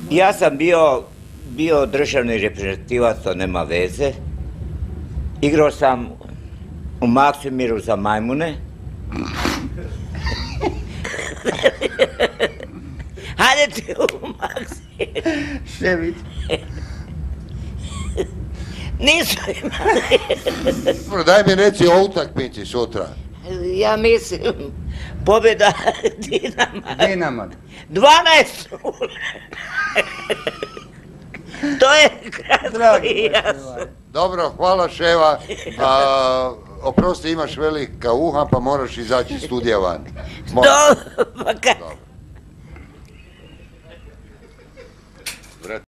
Ja sam bio državni reprezentativac, to nema veze. Igrao sam u Maksimiru za majmune. Hajde ti u Maksimiru. Šević. Nisu imali. Daj mi reci o utakmici sutra. Ja mislim, pobjeda Dinama. Dinama. 12. To je kratko i jasno. Dobro, hvala Ševa. Oprosti, imaš velika uha pa moraš izaći iz studija van. Dobro, pa kaj?